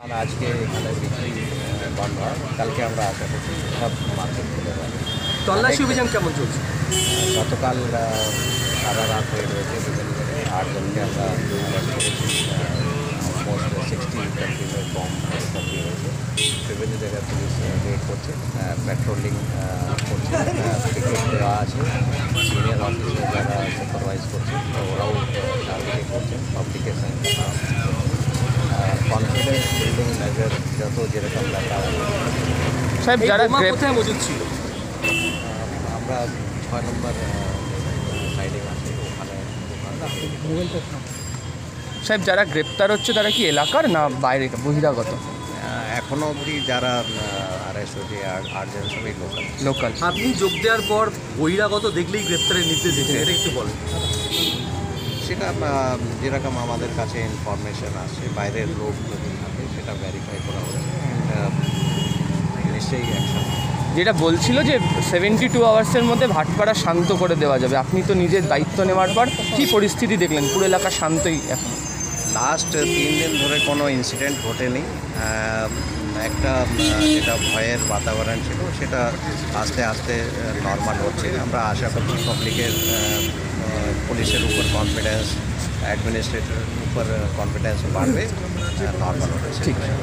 আজকে এখানে বিক্রি বন্ধ হয়, কালকে আমরা আশা করছি সব মার্কেট খুলে যাবে। তল্লাশি অভিযান কেমন চলছে? গতকাল সারা রাত হয়ে রয়েছে, বিভিন্ন জায়গায় 8 জনকে আমরা অ্যারেস্ট করেছি। অলমোস্ট 60 কন্টেনার বম রিকভারি হয়েছে। বিভিন্ন জায়গায় পুলিশ রেড করছে, পেট্রোলিং করছে, পিকেট দেওয়া আছে। সিনিয়র অফিসার যারা সুপারভাইজ করছে ওরাও টার্গেটিং করছেন পাবলিকের সঙ্গে। কনফিডেন্স বিল্ডিং মেজার যত যেরকম দেখা সাহেব যারা কোথায় মজুদ ছিল? আমরা 6 নম্বর সাইডে আছি, ওখানে সাহেব যারা গ্রেপ্তার হচ্ছে তারা কি এলাকার না বাইরে বহিরাগত? এখনও অবধি যারা অ্যারেস্ট হয়েছে 8 জন সবাই লোকাল। আপনি যোগ দেওয়ার পর বহিরাগত দেখলেই গ্রেপ্তারের নির্দেশ দিচ্ছেন, এটা একটু বলেন। সেটা যেরকম আমাদের কাছে ইনফরমেশন আসছে, বাইরের লোক যদি থাকে সেটা ভেরিফাই করা হচ্ছে, নিশ্চয়ই অ্যাকশন। যেটা বলছিল যে 72 আওয়ার্সের মধ্যে ভাটপাড়া শান্ত করে দেওয়া যাবে, আপনি তো নিজের দায়িত্ব নেওয়ার পর কী পরিস্থিতি দেখলেন? পুরো এলাকা শান্তই এখন? লাস্ট 3 দিন ধরে কোনো ইনসিডেন্ট ঘটেনি। একটা যেটা ভয়ের বাতাবরণ ছিল সেটা আস্তে আস্তে নর্মাল হচ্ছে। আমরা আশা করছি পাবলিকের পুলিশের উপর কনফিডেন্স, অ্যাডমিনিস্ট্রেটরের উপর কনফিডেন্স বাড়বে, নর্মাল হচ্ছে। ঠিক আছে।